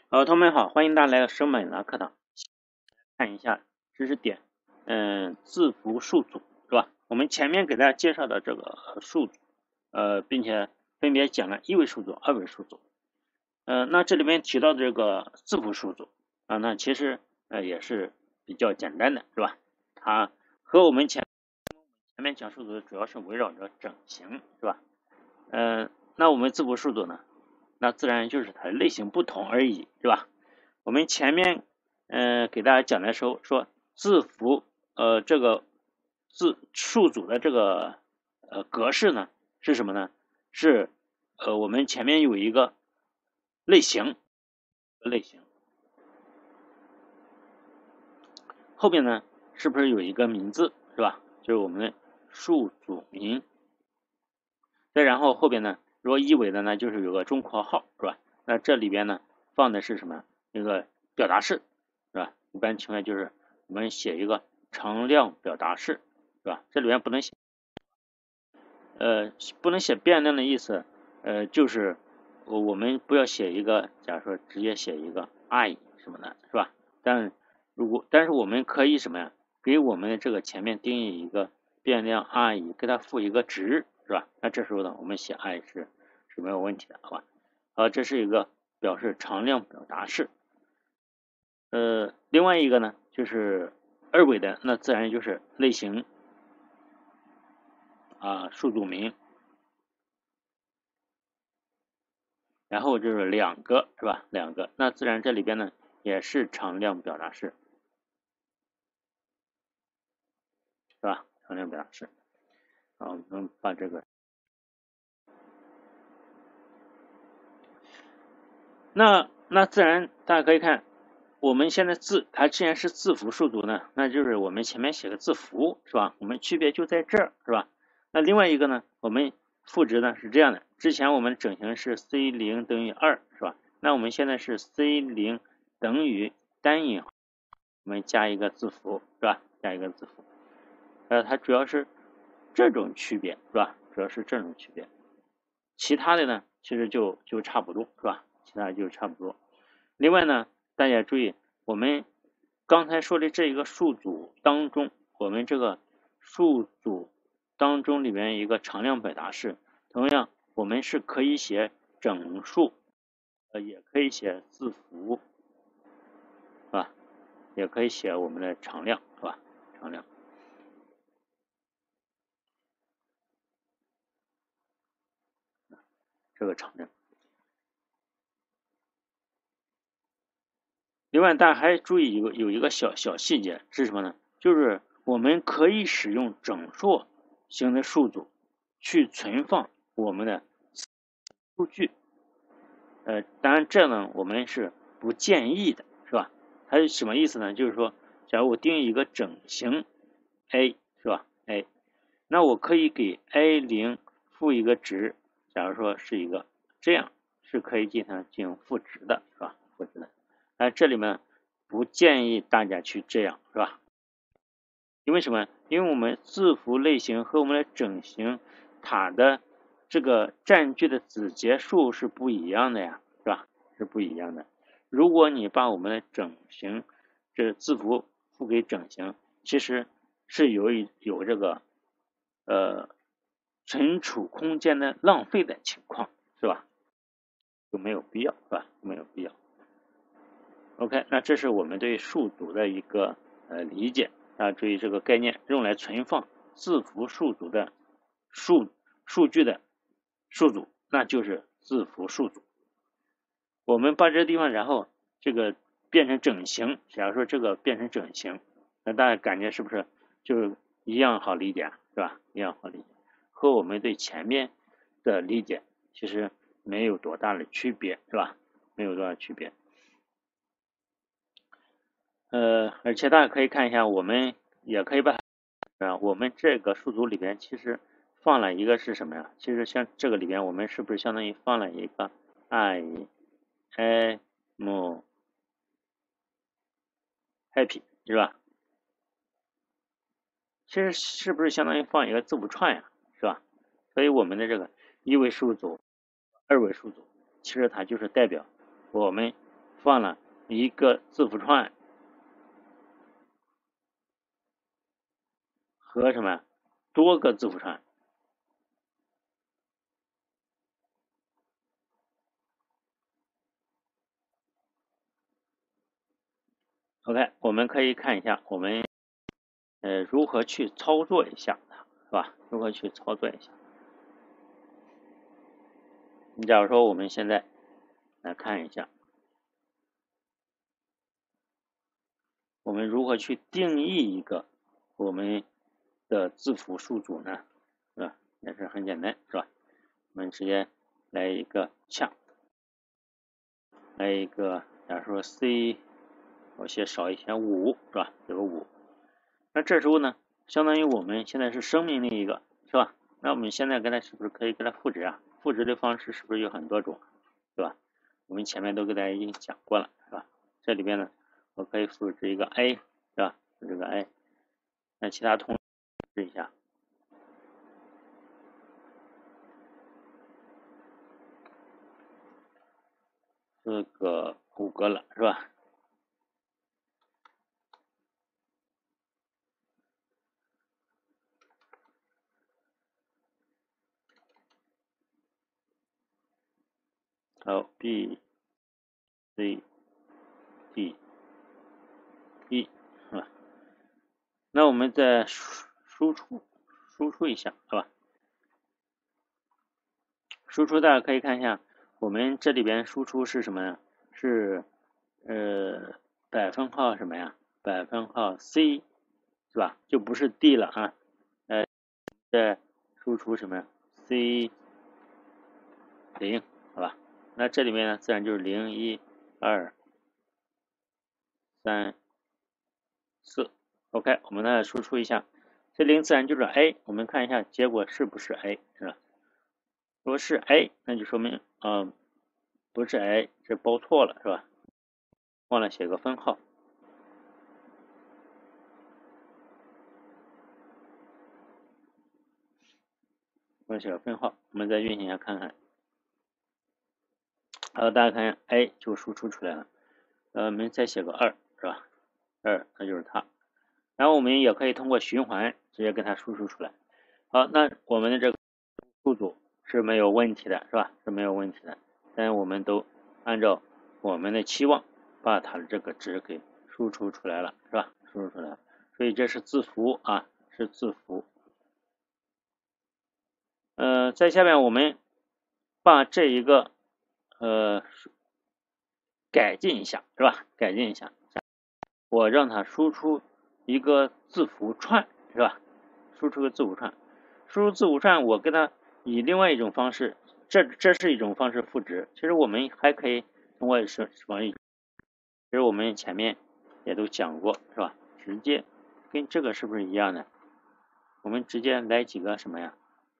同学们好，欢迎大家来到生本的课堂，看一下知识点，字符数组是吧？我们前面给大家介绍的这个数组，并且分别讲了一位数组、二位数组，那这里面提到的这个字符数组啊，那其实也是比较简单的，是吧？它和我们前面讲数组主要是围绕着整形，是吧？那我们字符数组呢，那自然就是它的类型不同而已，是吧？我们前面给大家讲的时候说字符这个数组的这个格式呢是什么呢？是我们前面有一个类型，后面呢是不是有一个名字，是吧？就是我们的数组名。再然后后边呢，如果一维的呢就是有个中括号，是吧？那这里边呢放的是什么？一个表达式，是吧？一般情况就是我们写一个常量表达式，是吧？这里边不能写变量的意思，就是我们不要写一个，假如说直接写一个 I 什么的，是吧？但是我们可以什么呀？给我们这个前面定义一个变量 I， 给它赋一个值，是吧？那这时候呢，我们写 I 是没有问题的，好吧？好，这是一个表示常量表达式。另外一个呢，就是二维的，那自然就是类型数组名，然后就是两个，是吧？两个，那自然这里边呢也是常量表达式，是吧？常量表达式。好，我们把这个，那自然大家可以看，我们现在它既然是字符数组呢，那就是我们前面写个字符，是吧？我们区别就在这儿，是吧？那另外一个呢，我们赋值呢是这样的，之前我们整形是 C0 等于2，是吧？那我们现在是 C0 等于单引号，我们加一个字符，是吧？加一个字符，它主要是这种区别，是吧？主要是这种区别，其他的呢其实就差不多，是吧？其他就差不多。另外呢，大家注意，我们刚才说的这一个数组当中，我们这个数组当中里面一个常量表达式，同样我们是可以写整数，也可以写字符，是吧？也可以写我们的常量，是吧？常量。这个常量。另外，大家还注意有一个小细节是什么呢？就是我们可以使用整数型的数组去存放我们的数据。当然这呢我们是不建议的，是吧？它是什么意思呢？就是说，假如我定义一个整形 A， 是吧 ？A， 那我可以给 A0 赋一个值，假如说是一个这样，是可以进行赋值的，是吧？赋值的。这里面不建议大家去这样，是吧？因为什么？因为我们字符类型和我们的整形它的这个占据的子节数是不一样的呀，是吧？是不一样的。如果你把我们的整形这字符赋给整形，其实是有这个存储空间的浪费的情况，是吧？就没有必要，是吧？没有必要。OK， 那这是我们对数组的一个理解。注意这个概念，用来存放字符数组的数据的数组，那就是字符数组。我们把这个地方，然后这个变成整形，假如说这个变成整形，那大家感觉是不是就一样好理解，是吧？一样好理解，和我们对前面的理解其实没有多大的区别，是吧？没有多大的区别。而且大家可以看一下，我们也可以把它，我们这个数组里边其实放了一个是什么呀？其实像这个里边，我们是不是相当于放了一个 I am happy， 是吧？其实是不是相当于放一个字符串呀，是吧？所以我们的这个一维数组、二维数组，其实它就是代表我们放了一个字符串和什么多个字符串。OK， 我们可以看一下我们如何去操作一下，是吧？如何去操作一下？你假如说我们现在来看一下，我们如何去定义一个我们的字符数组呢？是吧？也是很简单，是吧？我们直接来一个char，来一个，假如说 C， 我先少一些5，是吧？有个5。那这时候呢，相当于我们现在是声明的一个，是吧？那我们现在给它是不是可以给它赋值啊？赋值的方式是不是有很多种，对吧？我们前面都给大家已经讲过了，是吧？这里边呢，我可以赋值一个 A， 是吧？这个 A， 那其他同试一下，这个5个了，是吧？好 ，B C D E， 是吧？那我们再输出一下，是吧？输出大家可以看一下，我们这里边输出是什么呀？是百分号什么呀？百分号 C 是吧？就不是 D 了啊。再输出什么呀 ？C 0，好吧？那这里面呢，自然就是0、1、2、3、4。OK， 我们再输出一下，这0自然就是 A， 我们看一下结果是不是 A， 是吧？如果是 A， 那就说明不是 A， 这包错了，是吧？忘了写个分号。忘了写个分号，我们再运行一下看看。好，大家看一下 A 就输出出来了。我们再写个2，是吧？2，那就是它。然后我们也可以通过循环直接给它输出出来。好，那我们的这个数组是没有问题的，是吧？是没有问题的。但我们都按照我们的期望把它的这个值给输出出来了，是吧？输出出来了。所以这是字符啊，是字符。在下面我们把这一个改进一下，是吧？改进一下，我让它输出一个字符串，是吧？输出个字符串，输入字符串，我跟它以另外一种方式，这是一种方式赋值。其实我们还可以通过什么？其实我们前面也都讲过，是吧？直接跟这个是不是一样的？我们直接来几个什么呀？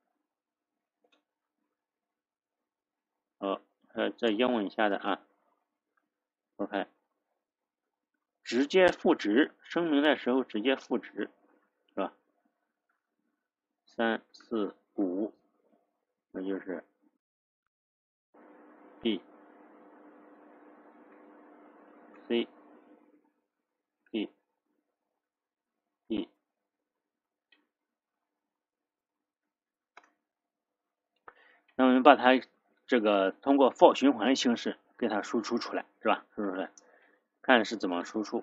这英文一下的啊。OK， 直接赋值，声明的时候直接赋值，是吧？3、4、5，那就是 B C D E。那我们把它这个通过 for 循环的形式给它输出出来，是吧？输出出来，看是怎么输出。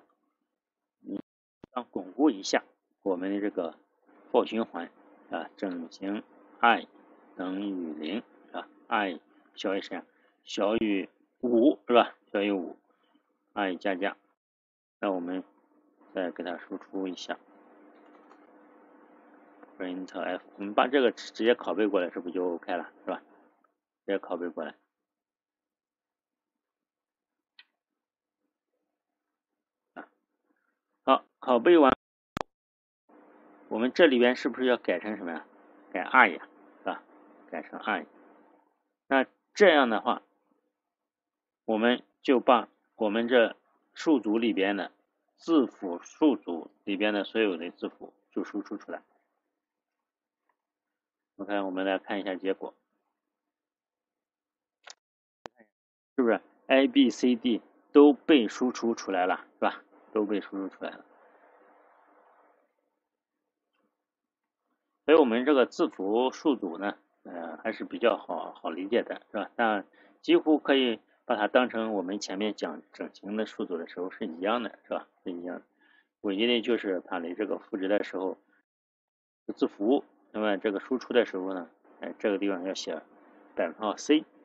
巩固一下我们的这个 for 循环啊，整形 i 等于0啊 ，i 小于谁啊？小于5是吧？小于5 ，i 加加。那我们再给它输出一下 printf， 我们把这个直接拷贝过来，是不是就 OK 了？是吧？直接拷贝过来。好，拷贝完，我们这里边是不是要改成什么呀？改 i 呀，是吧？改成 i。那这样的话，我们就把我们这数组里边的字符数组里边的所有的字符就输出出来。OK， 我们来看一下结果，是不是 A、B、C、D 都被输出出来了，是吧？都被输出出来了。所以我们这个字符数组呢，还是比较好理解的，是吧？但几乎可以把它当成我们前面讲整形的数组的时候是一样的，是吧？是一样的。唯一的就是它的这个赋值的时候，字符，那么这个输出的时候呢，这个地方要写%C。